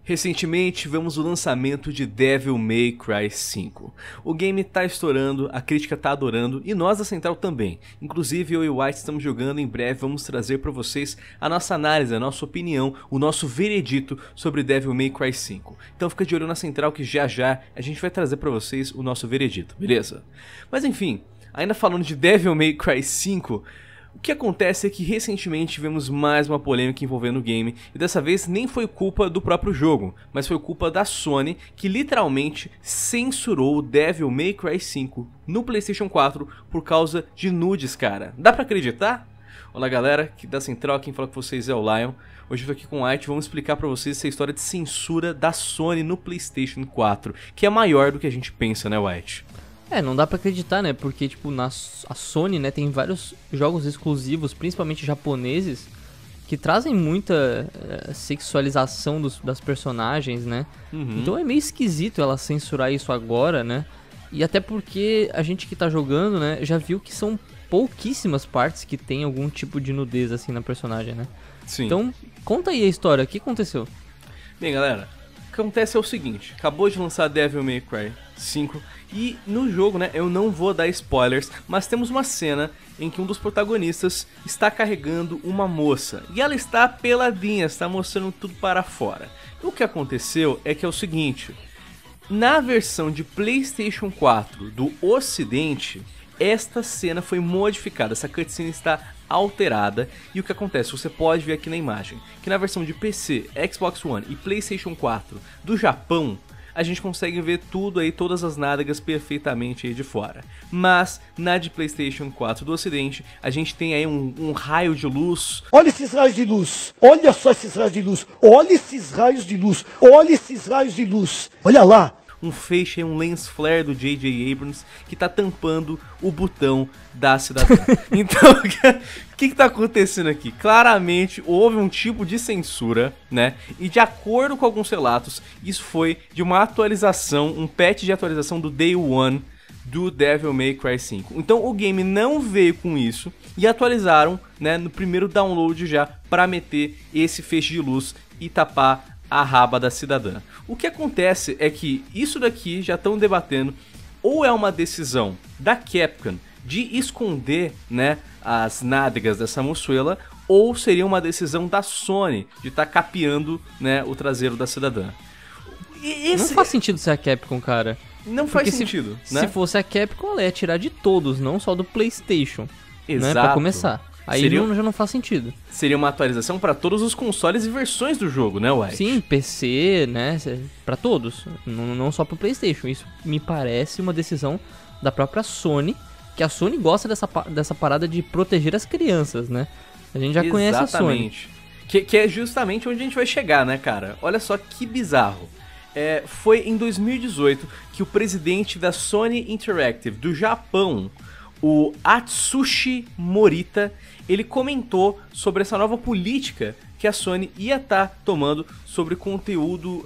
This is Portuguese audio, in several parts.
Recentemente tivemos o lançamento de Devil May Cry 5. O game tá estourando, a crítica tá adorando e nós da Central também. Inclusive eu e o White estamos jogando, em breve vamos trazer para vocês a nossa análise, a nossa opinião, o nosso veredito sobre Devil May Cry 5. Então fica de olho na Central que já a gente vai trazer para vocês o nosso veredito, beleza? Mas enfim, ainda falando de Devil May Cry 5... O que acontece é que recentemente tivemos mais uma polêmica envolvendo o game, e dessa vez nem foi culpa do próprio jogo, mas foi culpa da Sony, que literalmente censurou o Devil May Cry 5 no PlayStation 4 por causa de nudes, cara. Dá pra acreditar? Olá galera, aqui da Central, quem fala com vocês é o Lion. Hoje eu tô aqui com o White, vamos explicar pra vocês essa história de censura da Sony no PlayStation 4, que é maior do que a gente pensa, né, White? Não dá pra acreditar, né, porque, tipo, a Sony, né, tem vários jogos exclusivos, principalmente japoneses, que trazem muita sexualização das personagens, né, Então é meio esquisito ela censurar isso agora, né, e até porque a gente que tá jogando, né, já viu que são pouquíssimas partes que tem algum tipo de nudez, assim, na personagem, né. Sim. Então, conta aí a história, o que aconteceu? Bem, galera, o que acontece é o seguinte, acabou de lançar Devil May Cry 5 e no jogo, né, eu não vou dar spoilers, mas temos uma cena em que um dos protagonistas está carregando uma moça e ela está peladinha, está mostrando tudo para fora. O que aconteceu é que é o seguinte, na versão de PlayStation 4 do Ocidente, esta cena foi modificada, essa cutscene está alterada, e o que acontece, você pode ver aqui na imagem, que na versão de PC, Xbox One e PlayStation 4 do Japão, a gente consegue ver tudo aí, todas as nádegas perfeitamente aí de fora. Mas na de PlayStation 4 do Ocidente, a gente tem aí um raio de luz. Olha esses raios de luz, olha só esses raios de luz, olha esses raios de luz, olha esses raios de luz, olha lá. Um feixe, um lens flare do J.J. Abrams que tá tampando o botão da cidadã. Então, o que tá acontecendo aqui? Claramente houve um tipo de censura, né? E de acordo com alguns relatos, isso foi de uma atualização, um patch de atualização do Day One do Devil May Cry 5. Então o game não veio com isso e atualizaram, né, no primeiro download já para meter esse feixe de luz e tapar a raba da cidadã. O que acontece é que isso daqui já estão debatendo, ou é uma decisão da Capcom de esconder, né, as nádegas dessa moçuela, ou seria uma decisão da Sony de estar capeando, né, o traseiro da cidadã. Não faz sentido ser a Capcom, cara. Não faz sentido, né? Se fosse a Capcom, ela ia tirar de todos, não só do PlayStation. Exato. Né, pra começar. Aí já não faz sentido. Seria uma atualização para todos os consoles e versões do jogo, né, White? Sim, PC, né, pra todos, não só pro PlayStation. Isso me parece uma decisão da própria Sony, que a Sony gosta dessa parada de proteger as crianças, né? A gente já conhece a Sony. Que é justamente onde a gente vai chegar, né, cara? Olha só que bizarro. Foi em 2018 que o presidente da Sony Interactive do Japão, o Atsushi Morita, ele comentou sobre essa nova política que a Sony ia estar tomando sobre conteúdo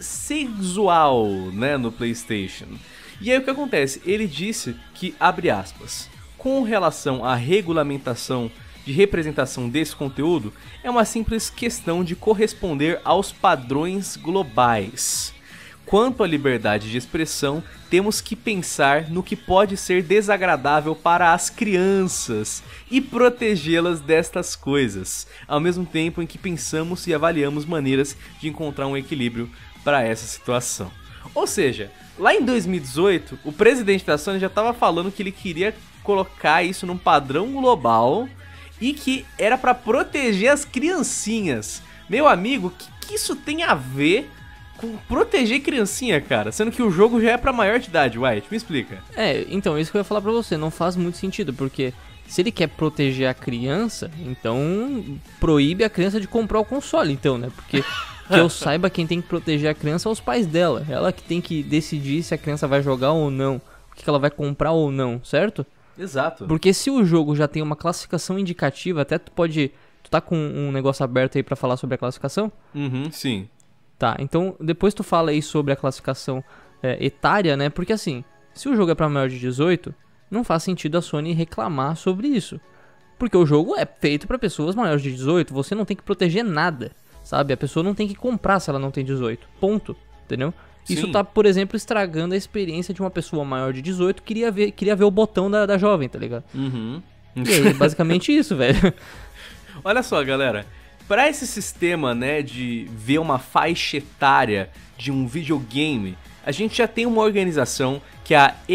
sexual, né, no PlayStation. E aí o que acontece? Ele disse que, abre aspas, com relação à regulamentação de representação desse conteúdo, é uma simples questão de corresponder aos padrões globais. Quanto à liberdade de expressão, temos que pensar no que pode ser desagradável para as crianças e protegê-las destas coisas, ao mesmo tempo em que pensamos e avaliamos maneiras de encontrar um equilíbrio para essa situação. Ou seja, lá em 2018, o presidente da Sony já estava falando que ele queria colocar isso num padrão global e que era para proteger as criancinhas. Meu amigo, o que isso tem a ver com proteger criancinha, cara? Sendo que o jogo já é pra maior de idade, White, me explica. Então, isso que eu ia falar pra você, não faz muito sentido, porque se ele quer proteger a criança, então proíbe a criança de comprar o console, então, né? Porque que eu saiba, quem tem que proteger a criança são os pais dela. Ela que tem que decidir se a criança vai jogar ou não, o que ela vai comprar ou não, certo? Exato. Porque se o jogo já tem uma classificação indicativa, até tu tá com um negócio aberto aí pra falar sobre a classificação? Sim. Tá, então depois tu fala aí sobre a classificação etária, né? Porque assim, se o jogo é pra maior de 18, não faz sentido a Sony reclamar sobre isso. Porque o jogo é feito pra pessoas maiores de 18, você não tem que proteger nada. sabe? A pessoa não tem que comprar se ela não tem 18, ponto, entendeu? Isso Sim. tá, por exemplo, estragando a experiência de uma pessoa maior de 18 que queria ver o botão da jovem, tá ligado? Uhum. E aí, é basicamente isso, velho. Olha só, galera. Para esse sistema, né, de ver uma faixa etária de um videogame, a gente já tem uma organização que é a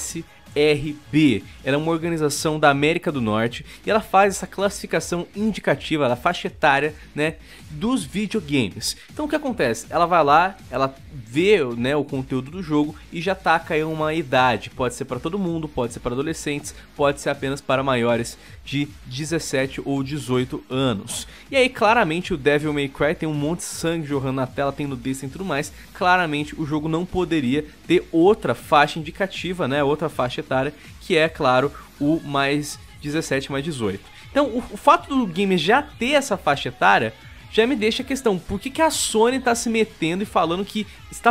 ESRB. Ela é uma organização da América do Norte e ela faz essa classificação indicativa da faixa etária, né, dos videogames. Então o que acontece? Ela vai lá, ela vê, né, o conteúdo do jogo e já taca aí uma idade. Pode ser para todo mundo, pode ser para adolescentes, pode ser apenas para maiores de 17 ou 18 anos. E aí claramente o Devil May Cry tem um monte de sangue jorrando na tela, tem nudez e tudo mais. Claramente o jogo não poderia ter outra faixa indicativa, né, outra faixa etária, que é, claro, o mais 17 mais 18. Então o fato do game já ter essa faixa etária já me deixa a questão, por que a Sony tá se metendo e falando que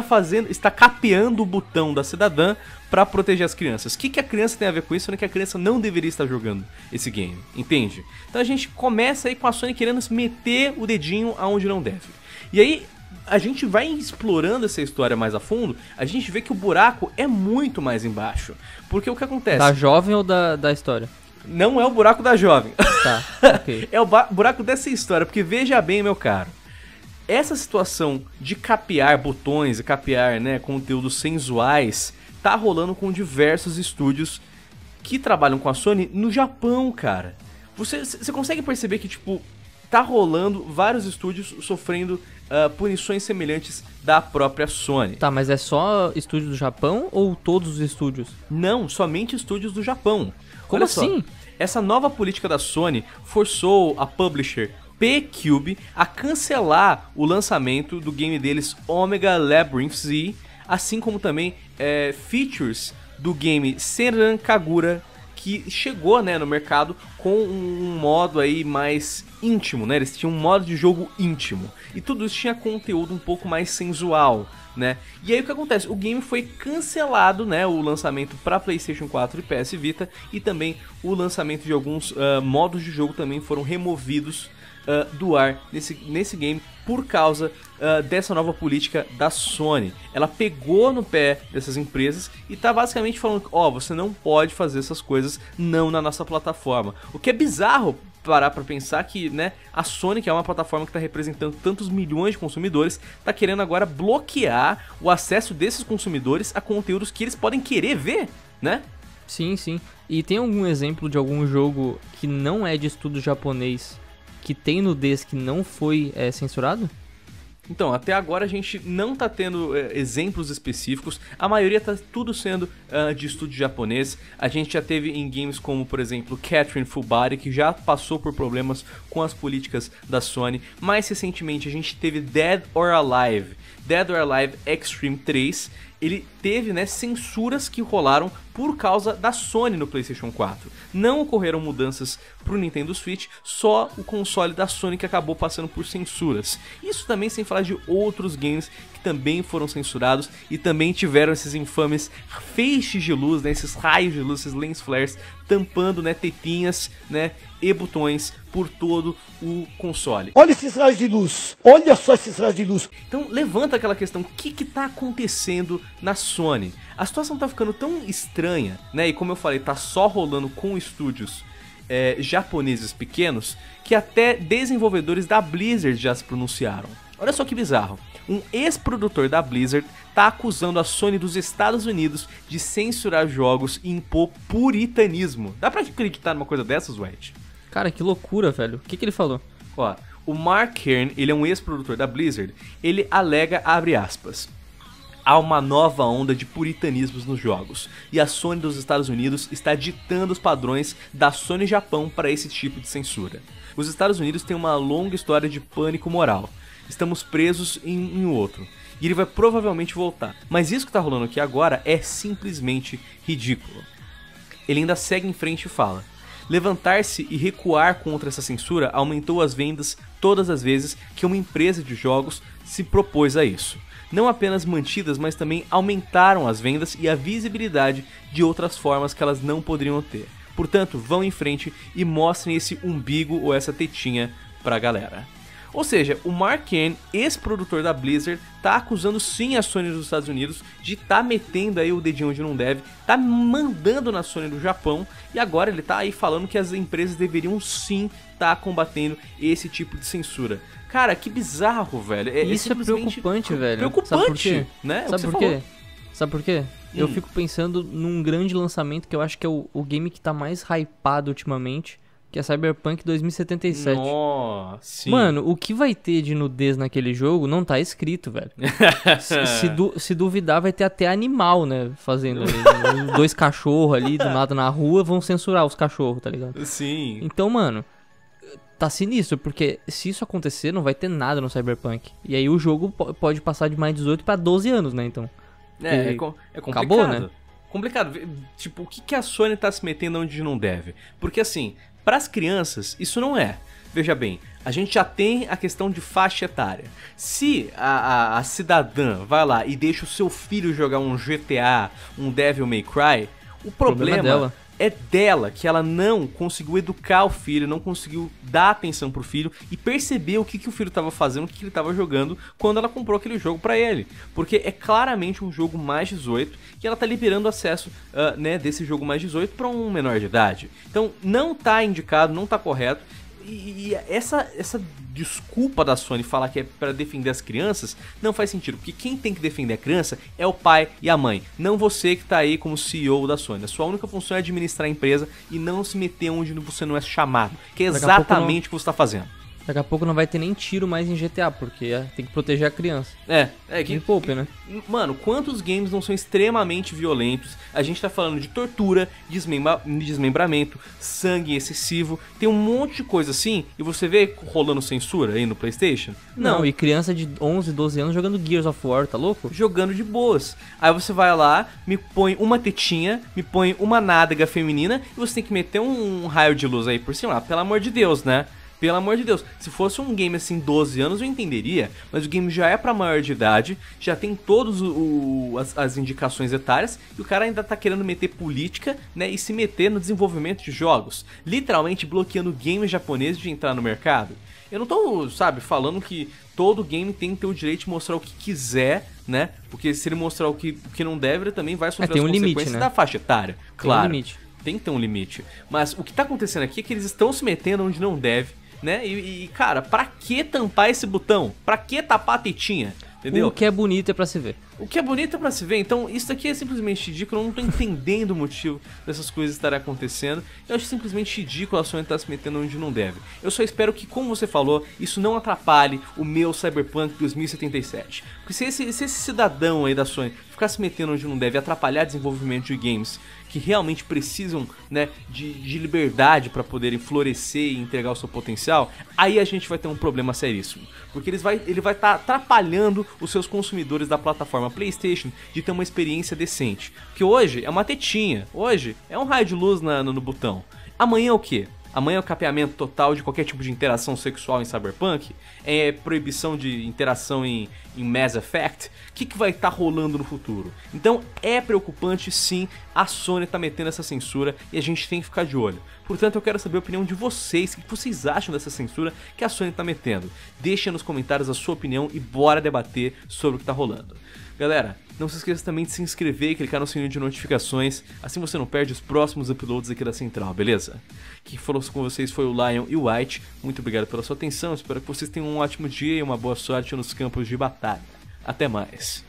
está capeando o botão da cidadã para proteger as crianças? O que a criança tem a ver com isso, sendo que a criança não deveria estar jogando esse game, entende? Então a gente começa aí com a Sony querendo se meter o dedinho aonde não deve. E aí a gente vai explorando essa história mais a fundo, a gente vê que o buraco é muito mais embaixo. Porque o que acontece? Da jovem ou da história? Não é o buraco da jovem. Tá, ok. É o buraco dessa história, porque veja bem, meu caro. Essa situação de capear botões e capear, né, conteúdos sensuais tá rolando com diversos estúdios que trabalham com a Sony no Japão, cara. Você consegue perceber que, tipo, tá rolando vários estúdios sofrendo punições semelhantes da própria Sony. Tá, mas é só estúdio do Japão ou todos os estúdios? Não, somente estúdios do Japão. Como Olha só, assim? essa nova política da Sony forçou a publisher P-Cube a cancelar o lançamento do game deles Omega Labyrinth Z, assim como também features do game Senran Kagura, que chegou, né, no mercado com um modo aí mais íntimo, né? Eles tinham um modo de jogo íntimo. E tudo isso tinha conteúdo um pouco mais sensual, né? E aí o que acontece? O game foi cancelado, né? O lançamento para PlayStation 4 e PS Vita, e também o lançamento de alguns modos de jogo também foram removidos do ar nesse game por causa dessa nova política da Sony. Ela pegou no pé dessas empresas e tá basicamente falando, você não pode fazer essas coisas não na nossa plataforma. O que é bizarro parar pra pensar que, né, a Sony, que é uma plataforma que tá representando tantos milhões de consumidores, tá querendo agora bloquear o acesso desses consumidores a conteúdos que eles podem querer ver, né? Sim, sim. E tem algum exemplo de algum jogo que não é de estúdio japonês que tem nudez que não foi censurado? Então, até agora a gente não tá tendo exemplos específicos, a maioria tá tudo sendo de estúdio japonês. A gente já teve em games como, por exemplo, Catherine Full Body, que já passou por problemas com as políticas da Sony. Mais recentemente a gente teve Dead or Alive Extreme 3, ele teve, né, censuras que rolaram por causa da Sony no PlayStation 4. Não ocorreram mudanças pro Nintendo Switch, só o console da Sony que acabou passando por censuras. Isso também sem falar de outros games que também foram censurados e também tiveram esses infames feixes de luz, né, esses raios de luz, esses lens flares, tampando, né, tetinhas, né, e botões por todo o console. Olha esses raios de luz. Olha só esses raios de luz. Então levanta aquela questão, o que tá acontecendo na Sony? A situação tá ficando tão estranha, né? E como eu falei, tá só rolando com estúdios japoneses pequenos, que até desenvolvedores da Blizzard já se pronunciaram. Olha só que bizarro. Um ex-produtor da Blizzard tá acusando a Sony dos Estados Unidos de censurar jogos e impor puritanismo. Dá pra acreditar numa coisa dessas, White? Cara, que loucura, velho. O que ele falou? Ó, o Mark Kern, ele é um ex-produtor da Blizzard, ele alega, abre aspas, há uma nova onda de puritanismos nos jogos, e a Sony dos Estados Unidos está ditando os padrões da Sony Japão para esse tipo de censura. Os Estados Unidos têm uma longa história de pânico moral. Estamos presos em outro. E ele vai provavelmente voltar. Mas isso que tá rolando aqui agora é simplesmente ridículo. Ele ainda segue em frente e fala: levantar-se e recuar contra essa censura aumentou as vendas todas as vezes que uma empresa de jogos se propôs a isso. Não apenas mantidas, mas também aumentaram as vendas e a visibilidade de outras formas que elas não poderiam ter. Portanto, vão em frente e mostrem esse umbigo ou essa tetinha pra galera. Ou seja, o Mark Cerny, ex-produtor da Blizzard, tá acusando sim a Sony dos Estados Unidos de tá metendo aí o dedinho onde não deve, tá mandando na Sony do Japão, e agora ele tá aí falando que as empresas deveriam sim tá combatendo esse tipo de censura. Cara, que bizarro, velho. Isso é preocupante, velho. Preocupante, sabe por quê? né? Sabe por quê? Sabe por quê? Eu fico pensando num grande lançamento que eu acho que é o game que tá mais hypado ultimamente, que é Cyberpunk 2077. Nossa, sim. Mano, o que vai ter de nudez naquele jogo não tá escrito, velho. se duvidar, vai ter até animal, né? Fazendo ali. 2 cachorros ali do nada na rua vão censurar os cachorros, tá ligado? Sim. Então, mano, tá sinistro, porque se isso acontecer, não vai ter nada no Cyberpunk. E aí o jogo pode passar de mais 18 pra 12 anos, né? Então. É complicado. Acabou, né? Complicado. Tipo, o que a Sony tá se metendo onde não deve? Porque assim, pras crianças, isso não é. Veja bem, a gente já tem a questão de faixa etária. Se a cidadã vai lá e deixa o seu filho jogar um GTA, um Devil May Cry, o problema é dela, que ela não conseguiu educar o filho, não conseguiu dar atenção pro filho e perceber o que o filho tava fazendo, o que ele tava jogando quando ela comprou aquele jogo pra ele. Porque é claramente um jogo mais 18 e ela tá liberando acesso né, desse jogo mais 18 pra um menor de idade. Então não tá indicado, não tá correto. E essa desculpa da Sony falar que é pra defender as crianças não faz sentido, porque quem tem que defender a criança é o pai e a mãe, não você que tá aí como CEO da Sony. A sua única função é administrar a empresa e não se meter onde você não é chamado, que é exatamente o que você tá fazendo. Daqui a pouco não vai ter nem tiro mais em GTA, porque tem que proteger a criança. Que me poupe, né? Mano, quantos games não são extremamente violentos? A gente tá falando de tortura, desmembramento, sangue excessivo, tem um monte de coisa assim, e você vê rolando censura aí no PlayStation? Não, e criança de 11, 12 anos jogando Gears of War, tá louco? Jogando de boas. Aí você vai lá, me põe uma tetinha, me põe uma nádega feminina, e você tem que meter um raio de luz aí por cima. Ah, pelo amor de Deus, né? Pelo amor de Deus, se fosse um game assim, 12 anos, eu entenderia, mas o game já é pra maior de idade, já tem todas as indicações etárias, e o cara ainda tá querendo meter política, né, e se meter no desenvolvimento de jogos, literalmente bloqueando games japoneses de entrar no mercado. Eu não tô, sabe, falando que todo game tem que ter o direito de mostrar o que quiser, né, porque se ele mostrar o que não deve, ele também vai sofrer as consequências limite, né? Da faixa etária, claro. Tem um limite. Tem que ter um limite, mas o que tá acontecendo aqui é que eles estão se metendo onde não deve, né? E cara, pra que tampar esse botão? Pra que tapar a tetinha? Entendeu? O que é bonito é pra se ver. O que é bonito é pra se ver. Então, isso aqui é simplesmente ridículo. Eu não tô entendendo o motivo dessas coisas estarem acontecendo. Eu acho simplesmente ridículo a Sony estar se metendo onde não deve. Eu só espero que, como você falou, isso não atrapalhe o meu Cyberpunk 2077. Porque se esse cidadão aí da Sony ficar se metendo onde não deve e atrapalhar o desenvolvimento de games que realmente precisam, né, de liberdade para poderem florescer e entregar o seu potencial, aí a gente vai ter um problema seríssimo. Porque ele vai estar atrapalhando os seus consumidores da plataforma PlayStation de ter uma experiência decente. Porque hoje é uma tetinha, hoje é um raio de luz no botão. Amanhã é o quê? Amanhã é o capeamento total de qualquer tipo de interação sexual em Cyberpunk? É proibição de interação em Mass Effect? O que vai estar rolando no futuro? Então é preocupante sim, a Sony tá metendo essa censura e a gente tem que ficar de olho. Portanto, eu quero saber a opinião de vocês, o que vocês acham dessa censura que a Sony tá metendo. Deixem nos comentários a sua opinião e bora debater sobre o que tá rolando. Galera, não se esqueça também de se inscrever e clicar no sininho de notificações, assim você não perde os próximos uploads aqui da Central, beleza? Quem falou com vocês foi o Lion e o White, muito obrigado pela sua atenção, espero que vocês tenham um ótimo dia e uma boa sorte nos campos de batalha. Até mais!